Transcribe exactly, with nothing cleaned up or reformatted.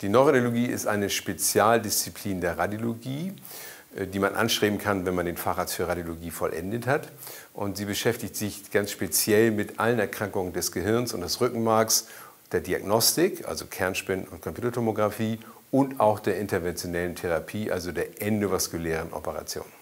Die Neuroradiologie ist eine Spezialdisziplin der Radiologie, die man anstreben kann, wenn man den Facharzt für Radiologie vollendet hat. Und sie beschäftigt sich ganz speziell mit allen Erkrankungen des Gehirns und des Rückenmarks, der Diagnostik, also Kernspin- und Computertomographie, und auch der interventionellen Therapie, also der endovaskulären Operation.